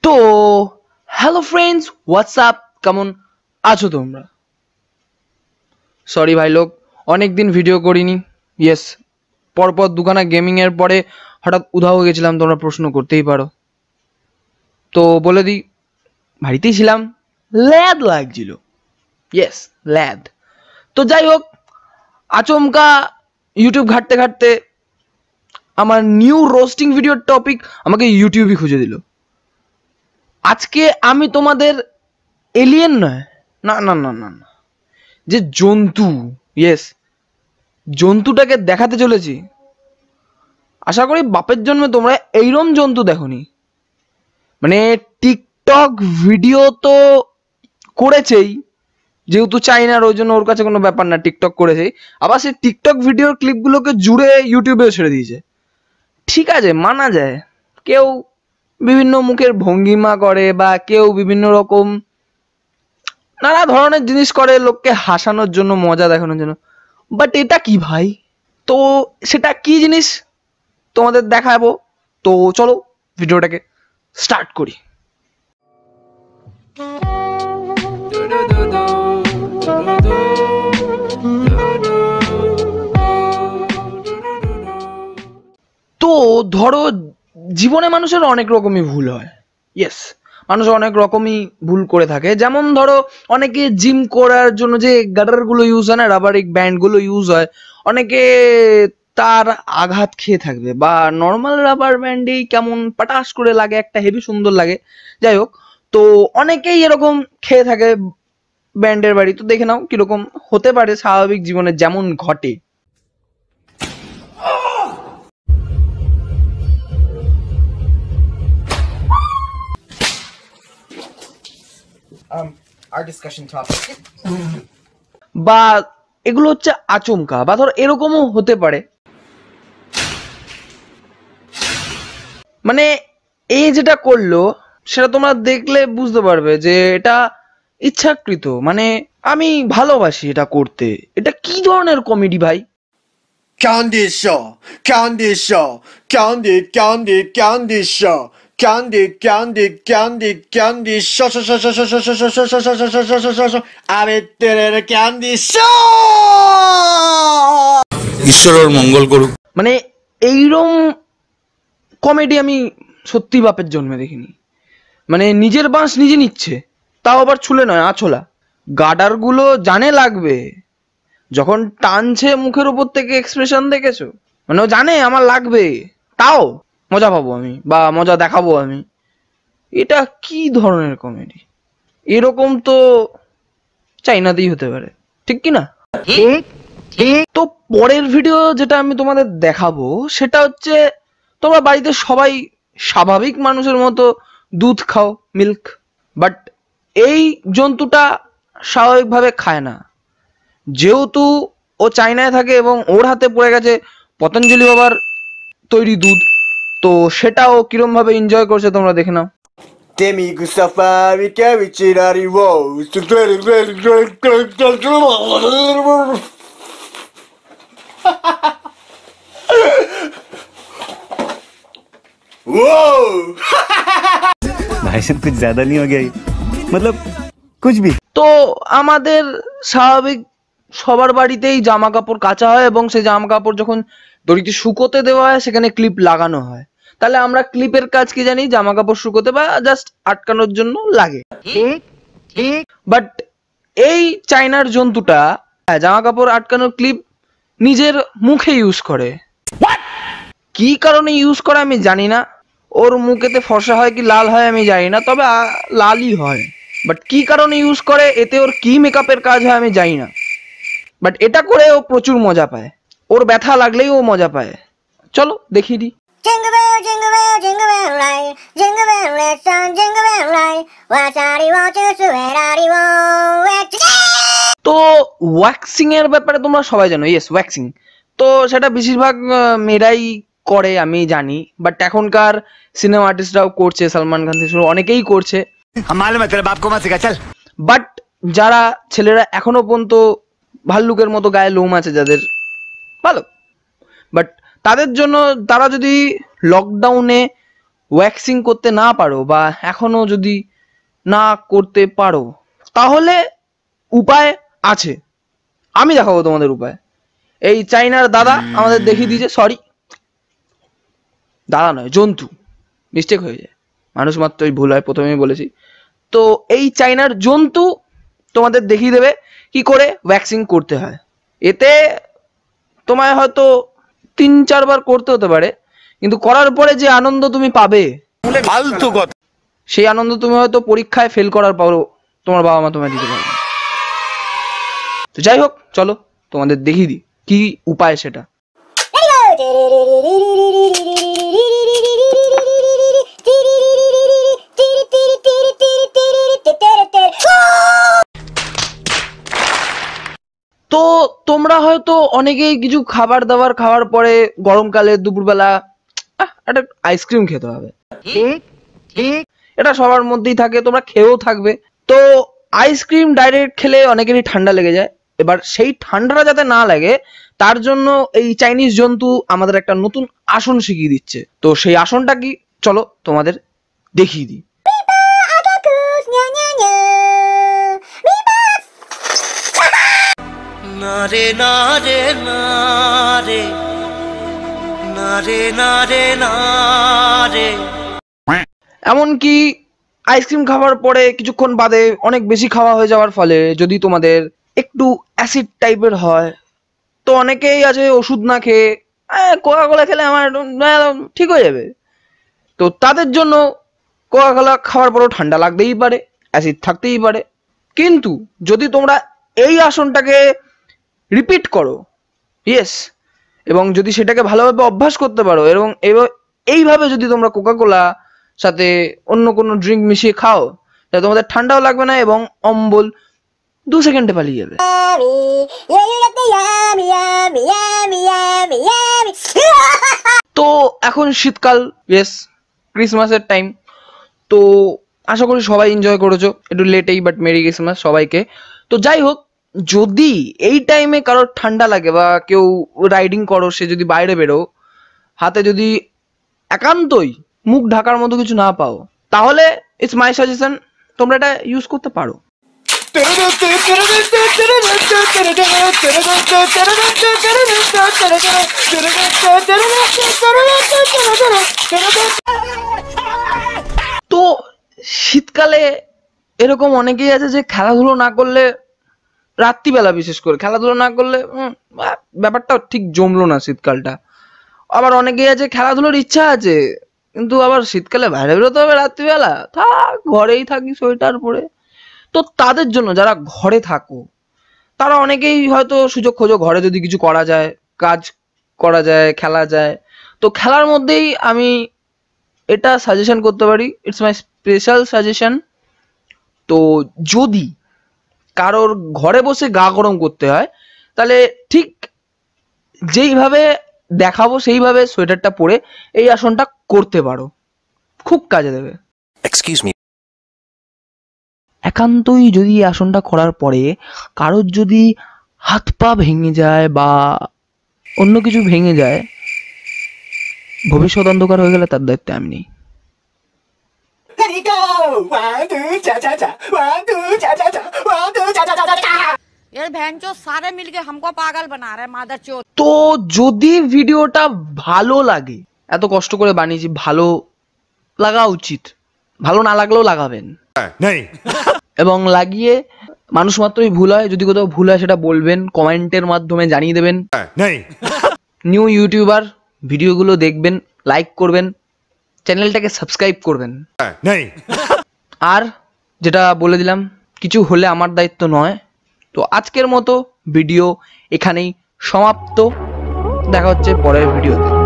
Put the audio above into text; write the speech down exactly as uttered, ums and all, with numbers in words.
তো hello friends, WhatsApp, কেমন আছো তোমরা? সরি ভাই লোক, অনেক দিন ভিডিও করিনি। ইয়েস, পরপর দুখানা গেমিং এর পরে হঠাৎ উধাও হয়ে গেছিলাম, তোমরা প্রশ্ন করতেই পারো। তো বলে দিই, বাড়িতেই ছিলাম, ল্যাদ লাগছিল। ইয়েস, ল্যাদ। তো যাই হোক, আচমকা ইউটিউব ঘাঁটতে ঘাঁটতে আমার নিউ রোস্টিং ভিডিওর টপিক আমাকে ইউটিউবই খুঁজে দিল। আজকে আমি তোমাদের এলিয়েন নয়, না না না না না যে জন্তু, ইয়েস জন্তুটাকে দেখাতে চলেছি। আশা করি বাপের জন্মে তোমরা এইরকম জন্তু দেখোনি। মানে টিকটক ভিডিও তো করেছেই, যেহেতু চাইনার, ওই জন্য ওর কাছে কোনো ব্যাপার না, টিকটক করেছেই। আবার সেই টিকটক ভিডিওর ক্লিপগুলোকে জুড়ে ইউটিউবেও ছেড়ে দিয়েছে। ঠিক আছে, মানা যায়, কেউ বিভিন্ন মুখের ভঙ্গিমা করে বা কেউ বিভিন্ন রকম নানা ধরনের জিনিস করে লোককে হাসানোর জন্য, মজা দেখানোর জন্য। বাট এটা কি ভাই? তো সেটা কি জিনিস তোমাদের দেখাবো। তো চলো ভিডিওটাকে স্টার্ট করি। তো ধরো, জীবনে মানুষের অনেক রকমই ভুল হয়। ইয়েস, মানুষ অনেক রকমই ভুল করে থাকে। যেমন ধরো, অনেকে জিম করার জন্য যে গার্ডারগুলো ইউজ হয় না, রাবারিক ব্যান্ডগুলো ইউজ হয়, অনেকে তার আঘাত খেয়ে থাকবে, বা নর্মাল রাবার ব্যান্ডেই কেমন পাটাস করে লাগে, একটা হেভি সুন্দর লাগে। যাই হোক, তো অনেকেই এরকম খেয়ে থাকে ব্যান্ডের বাড়ি। তো দেখে নাও কিরকম হতে পারে স্বাভাবিক জীবনে যেমন ঘটে। Um, our discussion topic. বা এগুলো হচ্ছে আচমকা, বা ধরো এরকমও হতে পারে। মানে এই যেটা করলো সেটা তোমরা দেখলে বুঝতে পারবে যে এটা ইচ্ছাকৃত। মানে আমি ভালোবাসি এটা করতে। এটা কি ধরনের কমেডি ভাই? Candy Show, Candy Show, Candy, Candy, Candy Show, Candy, Candy, Candy, Candy Show, Show, Show, Show, Show, Show, Show, Show, Show, Show, Show, Show, Show, Show, Show, Show, আমি তেরে Candy Show. ঈশ্বর ওর মঙ্গল করুক। মানে এইরকম comedy আমি সত্যি বাপের জন্মে দেখিনি। মানে নিজের বাঁশ নিজে নিচ্ছে, তাও আবার ছুলে নয়, আছলা। গার্ডারগুলো জানে লাগবে, যখন টানছে মুখের উপর থেকে এক্সপ্রেশন দেখেছো, মানে ও জানে আমার লাগবে, তাও মজা পাবো আমি বা মজা দেখাবো আমি। এটা কি ধরনের কমেডি? এরকম তো চাইনাতেই হতে পারে, ঠিক কি না? তো পরের ভিডিও যেটা আমি তোমাদের দেখাবো সেটা হচ্ছে, তোমরা বাড়িতে সবাই স্বাভাবিক মানুষের মতো দুধ খাও, মিল্ক, বাট এই জন্তুটা স্বাভাবিকভাবে খায় না। যেহেতু ও চায়নায় থাকে এবং ওর হাতে পড়ে গেছে পতঞ্জলি বাবার তৈরি দুধ, তো সেটা ও কিরম ভাবে এনজয় করছে তোমরা দেখে নাও। Demi Gustafari Kevicirari Rose. Whoa! भाई साहब कुछ ज्यादा नहीं हो गया ये? मतलब कुछ भी। তো আমাদের স্বাভাবিক সবার বাড়িতেই জামা কাপড় কাচা হয় এবং সেই জামা কাপড় যখন দড়িতে শুকোতে দেওয়া হয় সেখানে ক্লিপ লাগানো হয়। তাহলে আমরা ক্লিপের কাজ কি জানি? জামা কাপড় শুকোতে বা জাস্ট আটকানোর জন্য লাগে। বাট এই চায়নার জন্তুটা জামা কাপড় আটকানোর ক্লিপ নিজের মুখে ইউজ করে। কি কারণে ইউজ করে আমি জানি না। ওর মুখেতে ফর্সা হয় কি লাল হয় আমি জানি না, তবে লালই হয়। বাট কি কারণে ইউজ করে, এতে ওর কি মেকআপের কাজ হয় আমি জানি না। বাট এটা করে ও প্রচুর মজা পায়, ওর ব্যথা লাগলেই ও মজা পায়। চলো দেখিয়ে দিই। Jingle bell, jingle bell, jingle bell ride. Jingle bell, let's on jingle bell ride. What's our want to sweat our want? তো ওয়াক্সিং এর ব্যাপারে তোমরা সবাই জানো। ইয়েস, ওয়াক্সিং তো সেটা বেশিরভাগ মেয়েরাই করে আমি জানি। বাট এখনকার সিনেমা আর্টিস্টরাও করছে, সালমান খান থেকে শুরু অনেকেই করছে। বাট যারা ছেলেরা এখনো পর্যন্ত ভাল্লুকের মতো গায়ে লোম আছে যাদের, ভালো। বাট তাদের জন্য, তারা যদি লকডাউনে ওয়্যাক্সিং করতে না পারো বা এখনো যদি না করতে পারো, তাহলে উপায় আছে, আমি দেখাবো তোমাদের উপায়। এই চাইনার দাদা আমাদের দেখিয়ে দিয়েছে, সরি দাদা নয় জন্তু, মিস্টেক হয়ে যায়, মানুষ মাত্রই ভুল হয়, প্রথমেই বলেছি। তো এই চাইনার জন্তু তোমাদের দেখিয়ে দেবে কি করে ওয়্যাক্সিং করতে হয়। এতে তোমায় হয়তো তিন চারবার করতে হতে পারে, কিন্তু করার পরে যে আনন্দ তুমি পাবে, ফালতু কথা, সেই আনন্দ তুমি হয়তো পরীক্ষায় ফেল করার পরও তোমার বাবা মা তোমায় দিতে পারবে। তো যাই হোক, চলো তোমাদের দেখিয়ে দিই কি উপায় সেটা। তো তোমরা হয়তো অনেকেই কিছু খাবার দাবার খাওয়ার পরে গরমকালে দুপুরবেলা আহ, একটা আইসক্রিম খেতে হবে, এটা সবার মধ্যেই থাকে, তোমরা খেয়েও থাকবে। তো আইসক্রিম ডাইরেক্ট খেলে অনেকেরই ঠান্ডা লেগে যায়। এবার সেই ঠান্ডাটা যাতে না লাগে তার জন্য এই চাইনিজ জন্তু আমাদের একটা নতুন আসন শিখিয়ে দিচ্ছে। তো সেই আসনটা কি, চলো তোমাদের দেখিয়ে দিই। নারে নারে নারে নারে নারে নারে। এমনকি আইসক্রিম খাওয়ার পরে কিছুক্ষণ বাদে অনেক বেশি খাওয়া হয়ে যাওয়ার ফলে যদি তোমাদের একটু অ্যাসিড টাইপের হয়, তো অনেকেই আছে ওষুধ না খেয়ে কোকা কোলা খেলে আমার ঠিক হয়ে যাবে। তো তাদের জন্য কোকা কোলা খাওয়ার পরেও ঠান্ডা লাগতেই পারে, অ্যাসিড থাকতেই পারে। কিন্তু যদি তোমরা এই আসনটাকে রিপিট করো, ইয়েস, এবং যদি সেটাকে ভালোভাবে অভ্যাস করতে পারো, এবং এইভাবে যদি তোমরা কোকা কোলা সাথে অন্য কোনো ড্রিঙ্ক মিশিয়ে খাও, তাহলে তোমাদের ঠান্ডাও লাগবে না এবং অম্বল দু সেকেন্ডে পালিয়ে যাবে। তো এখন শীতকাল, ইয়েস, ক্রিসমাসের টাইম, তো আশা করি সবাই এনজয় করেছো, একটু লেটেই, বাট মেরি ক্রিসমাস সবাইকে। তো যাই হোক, যদি এই টাইমে কারোর ঠান্ডা লাগে বা কেউ রাইডিং করো, সে যদি বাইরে বেরো, হাতে যদি একান্তই মুখ ঢাকার মতো কিছু না পাও, তাহলে ইটস মাই সাজেশন, তোমরা এটা ইউজ করতে পারো। তো শীতকালে এরকম অনেকেই আছে যে খেলাধুলো না করলে, রাত্রিবেলা বিশেষ করে খেলাধুলো না করলে ব্যাপারটা ঠিক জমলো না শীতকালটা। আবার অনেকেই আছে খেলাধুলোর ইচ্ছা আছে, কিন্তু আবার শীতকালে বাইরে বেরোতে হবে রাত্রিবেলা, থাক ঘরেই থাকি সোয়েটার পরে। তো তাদের জন্য, যারা ঘরে থাকো, তারা অনেকেই হয়তো সুযোগ খোঁজো ঘরে যদি কিছু করা যায়, কাজ করা যায়, খেলা যায়। তো খেলার মধ্যেই আমি এটা সাজেশন করতে পারি, ইটস মাই স্পেশাল সাজেশন। তো যদি কারোর ঘরে বসে গা গরম করতে হয়, তাহলে ঠিক যেইভাবে দেখাবো সেইভাবে সোয়েটারটা পরে এই আসনটা করতে পারো, খুব কাজে দেবে। Excuse me. একান্তই যদি এই আসনটা করার পরে কারোর যদি হাত পা ভেঙে যায় বা অন্য কিছু ভেঙে যায়, ভবিষ্যৎ অন্ধকার হয়ে গেলে তার দায়িত্বে আমি নেই। ये भैंचो सारे मिलके हमको पागल बना रहे मादरचोद। তো যদি ভিডিওটা ভালো লাগে, এত কষ্ট করে বানিয়েছি, ভালো লাগা উচিত, ভালো না লাগলেও লাগাবেন, এবং লাগিয়ে, মানুষ মাত্রই ভুল হয়, যদি কোথাও ভুল হয় সেটা বলবেন, কমেন্টের মাধ্যমে জানিয়ে দেবেন। নিউ ইউটিউবার, ভিডিওগুলো দেখবেন, লাইক করবেন, চ্যানেলটাকে সাবস্ক্রাইব করবেন। আর যেটা বলে দিলাম, কিছু হলে আমার দায়িত্ব নয়। তো আজকের মতো ভিডিও এখানেই সমাপ্ত, দেখা হচ্ছে পরের ভিডিওতে।